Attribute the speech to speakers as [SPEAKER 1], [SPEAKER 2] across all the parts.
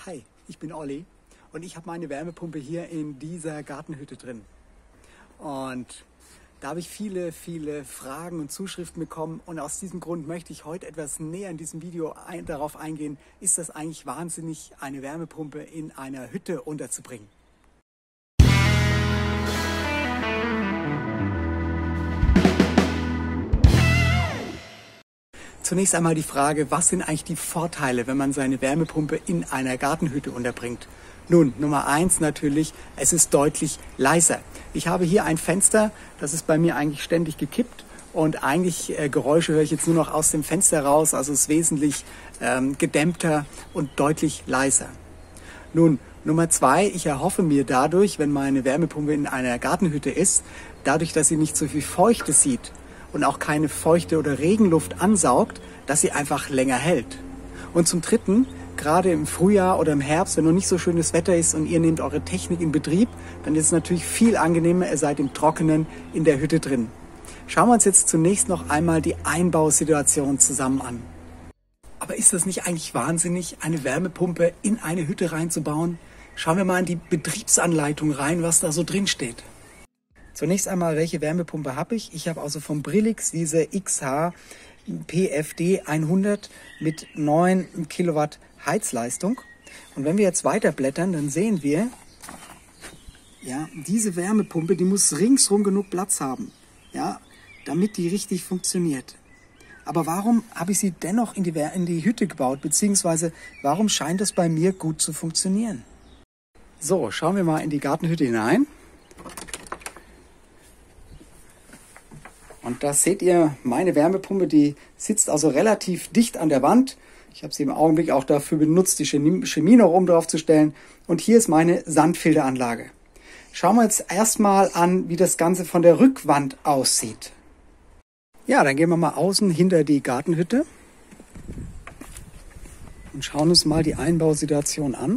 [SPEAKER 1] Hi, ich bin Olli und ich habe meine Wärmepumpe hier in dieser Gartenhütte drin. Und da habe ich viele Fragen und Zuschriften bekommen und aus diesem Grund möchte ich heute etwas näher in diesem Video darauf eingehen, ist das eigentlich wahnsinnig, eine Wärmepumpe in einer Hütte unterzubringen? Zunächst einmal die Frage, was sind eigentlich die Vorteile, wenn man seine Wärmepumpe in einer Gartenhütte unterbringt? Nun, Nummer 1 natürlich, es ist deutlich leiser. Ich habe hier ein Fenster, das ist bei mir eigentlich ständig gekippt und eigentlich Geräusche höre ich jetzt nur noch aus dem Fenster raus, also es ist wesentlich gedämmter und deutlich leiser. Nun, Nummer 2, ich erhoffe mir dadurch, wenn meine Wärmepumpe in einer Gartenhütte ist, dadurch, dass sie nicht so viel Feuchte sieht und auch keine feuchte oder Regenluft ansaugt, dass sie einfach länger hält. Und zum Dritten, gerade im Frühjahr oder im Herbst, wenn noch nicht so schönes Wetter ist und ihr nehmt eure Technik in Betrieb, dann ist es natürlich viel angenehmer, ihr seid im Trockenen in der Hütte drin. Schauen wir uns jetzt zunächst noch einmal die Einbausituation zusammen an. Aber ist das nicht eigentlich wahnsinnig, eine Wärmepumpe in eine Hütte reinzubauen? Schauen wir mal in die Betriebsanleitung rein, was da so drin steht. Zunächst einmal, welche Wärmepumpe habe ich? Ich habe also vom Brillix diese XH PFD 100 mit 9 Kilowatt Heizleistung. Und wenn wir jetzt weiter blättern, dann sehen wir, ja, diese Wärmepumpe, die muss ringsrum genug Platz haben, ja, damit die richtig funktioniert. Aber warum habe ich sie dennoch in die Hütte gebaut, beziehungsweise warum scheint das bei mir gut zu funktionieren? So, schauen wir mal in die Gartenhütte hinein. Und da seht ihr, meine Wärmepumpe, die sitzt also relativ dicht an der Wand. Ich habe sie im Augenblick auch dafür benutzt, die Chemie noch oben drauf zu stellen. Und hier ist meine Sandfilteranlage. Schauen wir uns erstmal an, wie das Ganze von der Rückwand aussieht. Ja, dann gehen wir mal außen hinter die Gartenhütte und schauen uns mal die Einbausituation an.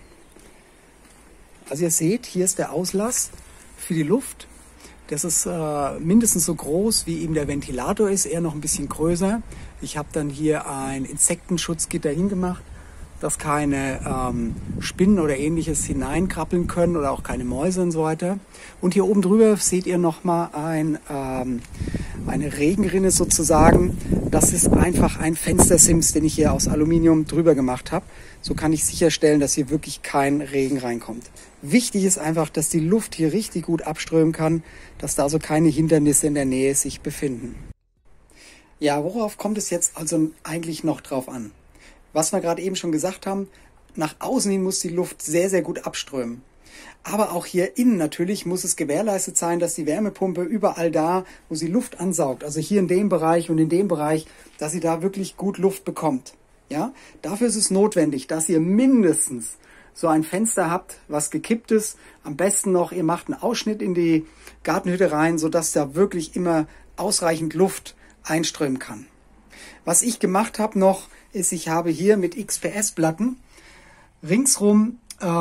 [SPEAKER 1] Also ihr seht, hier ist der Auslass für die Luft. Das ist mindestens so groß, wie eben der Ventilator ist, eher noch ein bisschen größer. Ich habe dann hier ein Insektenschutzgitter hingemacht, dass keine Spinnen oder ähnliches hineinkrabbeln können oder auch keine Mäuse und so weiter. Und hier oben drüber seht ihr nochmal eine Regenrinne sozusagen. Das ist einfach ein Fenstersims, den ich hier aus Aluminium drüber gemacht habe. So kann ich sicherstellen, dass hier wirklich kein Regen reinkommt. Wichtig ist einfach, dass die Luft hier richtig gut abströmen kann, dass da also keine Hindernisse in der Nähe sich befinden. Ja, worauf kommt es jetzt also eigentlich noch drauf an? Was wir gerade eben schon gesagt haben, nach außen hin muss die Luft sehr gut abströmen. Aber auch hier innen natürlich muss es gewährleistet sein, dass die Wärmepumpe überall da, wo sie Luft ansaugt, also hier in dem Bereich und in dem Bereich, dass sie da wirklich gut Luft bekommt. Ja? Dafür ist es notwendig, dass ihr mindestens so ein Fenster habt, was gekippt ist. Am besten noch, ihr macht einen Ausschnitt in die Gartenhütte rein, sodass da wirklich immer ausreichend Luft einströmen kann. Was ich gemacht habe noch, ist, ich habe hier mit XPS-Platten ringsrum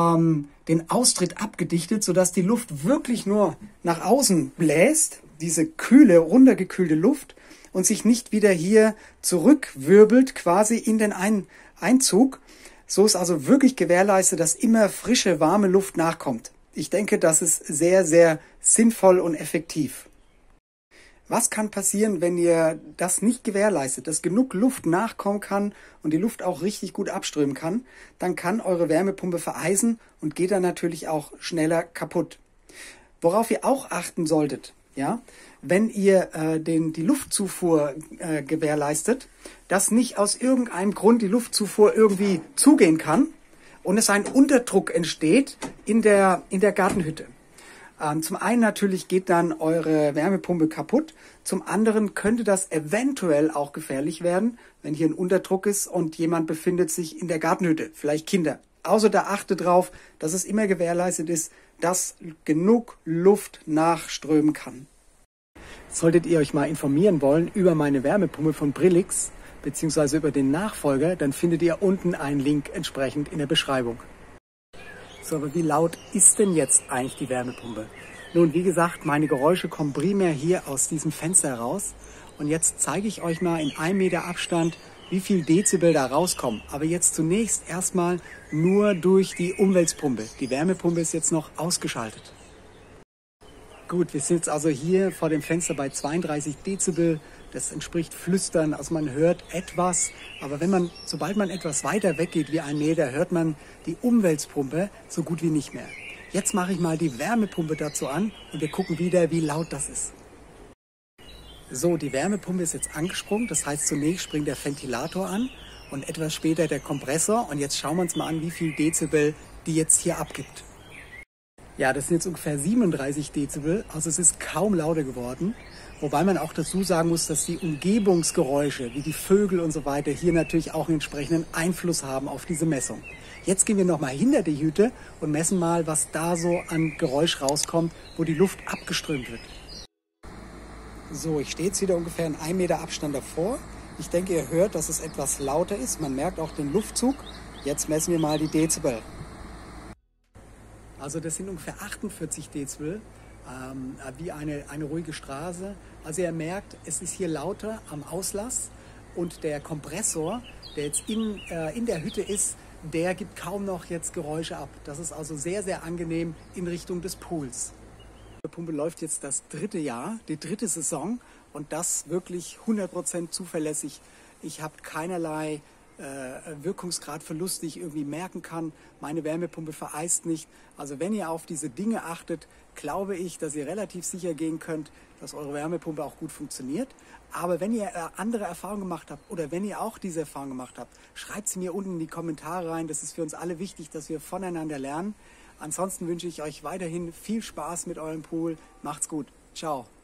[SPEAKER 1] den Austritt abgedichtet, sodass die Luft wirklich nur nach außen bläst, diese kühle, runtergekühlte Luft, und sich nicht wieder hier zurückwirbelt, quasi in den Einzug. So ist also wirklich gewährleistet, dass immer frische, warme Luft nachkommt. Ich denke, das ist sehr sinnvoll und effektiv. Was kann passieren, wenn ihr das nicht gewährleistet, dass genug Luft nachkommen kann und die Luft auch richtig gut abströmen kann? Dann kann eure Wärmepumpe vereisen und geht dann natürlich auch schneller kaputt. Worauf ihr auch achten solltet, ja, wenn ihr die Luftzufuhr gewährleistet, dass nicht aus irgendeinem Grund die Luftzufuhr irgendwie zugehen kann und es ein Unterdruck entsteht in der Gartenhütte. Zum einen natürlich geht dann eure Wärmepumpe kaputt, zum anderen könnte das eventuell auch gefährlich werden, wenn hier ein Unterdruck ist und jemand befindet sich in der Gartenhütte, vielleicht Kinder. Außer da achtet drauf, dass es immer gewährleistet ist, dass genug Luft nachströmen kann. Solltet ihr euch mal informieren wollen über meine Wärmepumpe von Brillix, beziehungsweise über den Nachfolger, dann findet ihr unten einen Link entsprechend in der Beschreibung. So, aber wie laut ist denn jetzt eigentlich die Wärmepumpe? Nun, wie gesagt, meine Geräusche kommen primär hier aus diesem Fenster raus. Und jetzt zeige ich euch mal in 1 Meter Abstand wie viel Dezibel da rauskommen. Aber jetzt zunächst erstmal nur durch die Umweltpumpe. Die Wärmepumpe ist jetzt noch ausgeschaltet. Gut, wir sind jetzt also hier vor dem Fenster bei 32 Dezibel. Das entspricht Flüstern, also man hört etwas. Aber sobald man etwas weiter weggeht wie 1 Meter, hört man die Umweltpumpe so gut wie nicht mehr. Jetzt mache ich mal die Wärmepumpe dazu an und wir gucken wieder, wie laut das ist. So, die Wärmepumpe ist jetzt angesprungen. Das heißt, zunächst springt der Ventilator an und etwas später der Kompressor. Und jetzt schauen wir uns mal an, wie viel Dezibel die jetzt hier abgibt. Ja, das sind jetzt ungefähr 37 Dezibel, also es ist kaum lauter geworden. Wobei man auch dazu sagen muss, dass die Umgebungsgeräusche, wie die Vögel und so weiter, hier natürlich auch einen entsprechenden Einfluss haben auf diese Messung. Jetzt gehen wir nochmal hinter die Hütte und messen mal, was da so an Geräusch rauskommt, wo die Luft abgeströmt wird. So, ich stehe jetzt wieder ungefähr in 1 Meter Abstand davor. Ich denke, ihr hört, dass es etwas lauter ist. Man merkt auch den Luftzug. Jetzt messen wir mal die Dezibel. Also das sind ungefähr 48 Dezibel, wie eine ruhige Straße. Also ihr merkt, es ist hier lauter am Auslass und der Kompressor, der jetzt in der Hütte ist, der gibt kaum noch jetzt Geräusche ab. Das ist also sehr, sehr angenehm in Richtung des Pools. Die Pumpe läuft jetzt das 3. Jahr, die 3. Saison und das wirklich 100% zuverlässig. Ich habe keinerlei Wirkungsgradverlust, die ich irgendwie merken kann. Meine Wärmepumpe vereist nicht. Also wenn ihr auf diese Dinge achtet, glaube ich, dass ihr relativ sicher gehen könnt, dass eure Wärmepumpe auch gut funktioniert. Aber wenn ihr andere Erfahrungen gemacht habt oder wenn ihr auch diese Erfahrung gemacht habt, schreibt sie mir unten in die Kommentare rein. Das ist für uns alle wichtig, dass wir voneinander lernen. Ansonsten wünsche ich euch weiterhin viel Spaß mit eurem Pool. Macht's gut. Ciao.